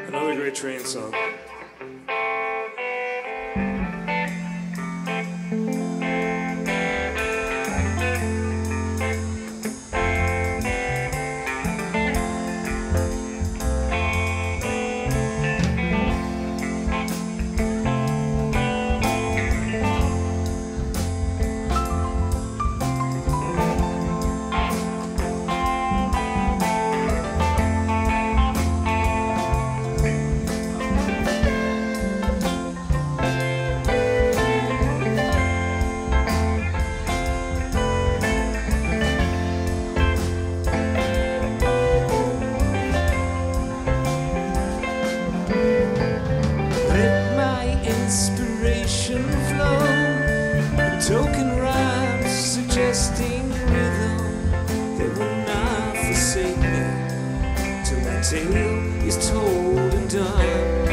Another great train song. Inspiration flow, token rhymes suggesting rhythm that will not forsake me till my tale is told and done.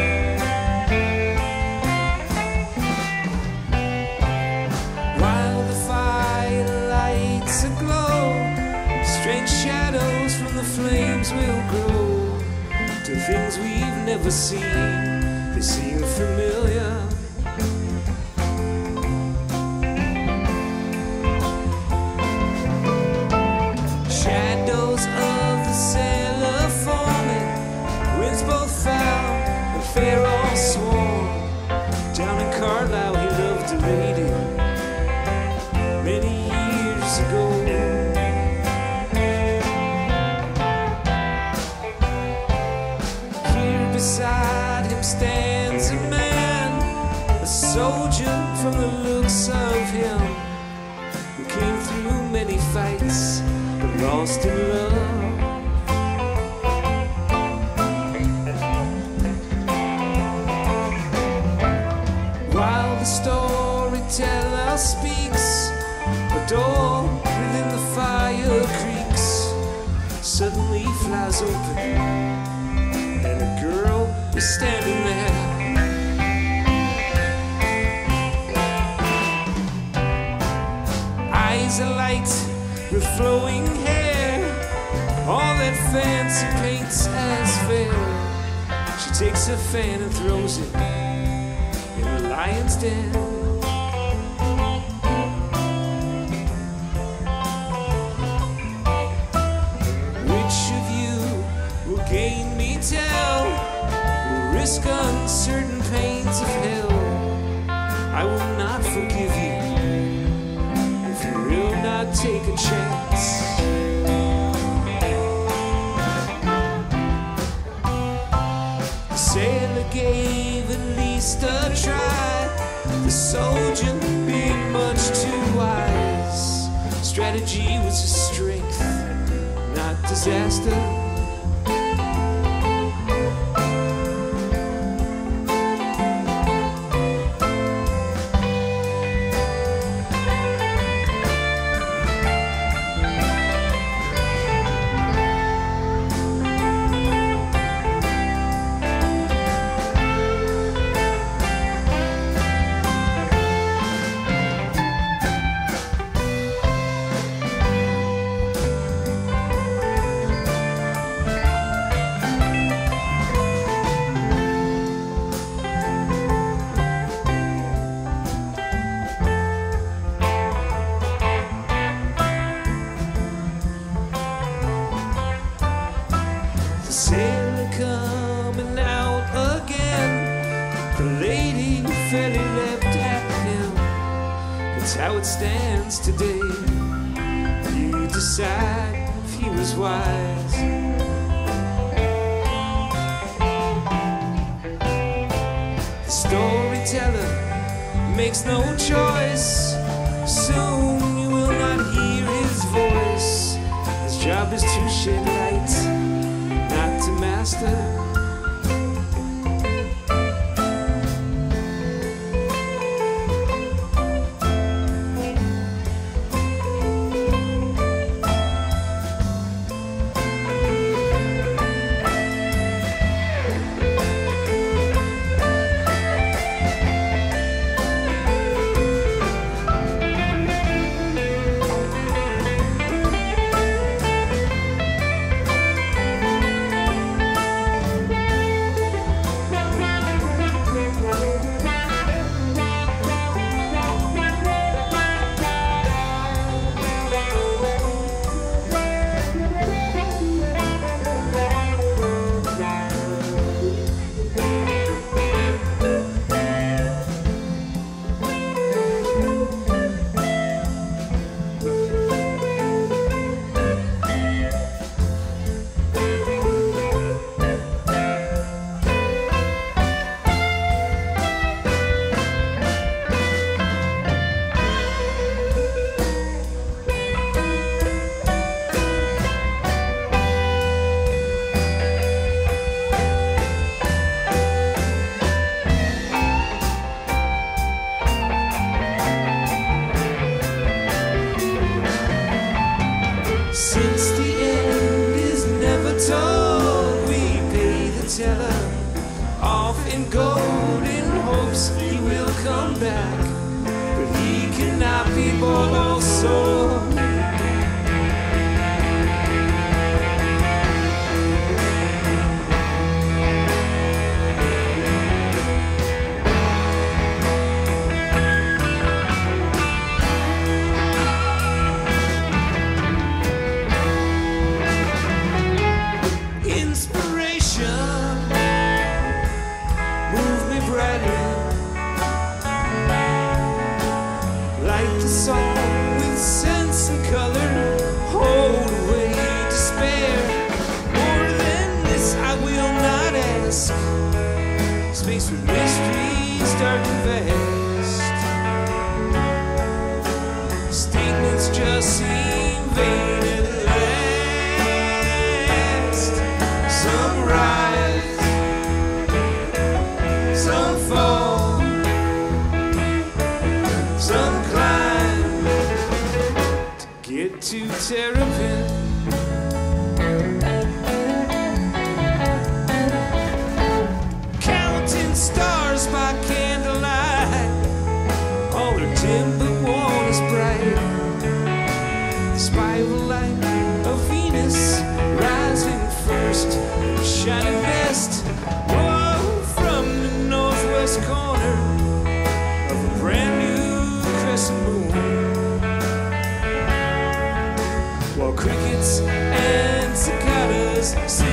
While the firelights aglow, strange shadows from the flames will grow to things we've never seen. They seem familiar. Shadows of the sailor forming, winds both foul and fair all sworn. Down in Carlisle he loved a lady many years ago. Here beside him stands a man, a soldier from the looks of him, who came through many fights but lost in love. While the storyteller speaks, a door within the fire creaks, suddenly flies open, and a girl is standing there. Eyes alight with flowing hair, all that fancy paints as fair. She takes her fan and throws it in the lion's den. Which of you will gain me tell, will risk uncertain pains of hell? I will not forgive you if you will not take a chance. The sailor gave at least a try, the soldier being much too wise. Strategy was his strength, not disaster. The sailor coming out again, the lady fairly leapt at him. That's how it stands today. You decide if he was wise. The storyteller makes no choice. Soon you will not hear his voice. His job is to shed light, not to master. fella off in gold in hopes he will come back, but he cannot be bought or sold. Like a song with sense and color, hold away despair. More than this I will not ask. Space with mysteries dark and vast. Statements just seem vain at last. Some rise, some fall, some climb to get to Terrapin. Counting stars by candlelight, all are dim but one is bright. The spiral light of Venus rising first, shining best. Whoa, from the northwest corner of a brand new crescent moon, while crickets and cicadas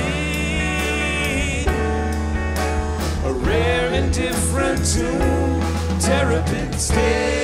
sing a rare and different tune. Terrapin Station.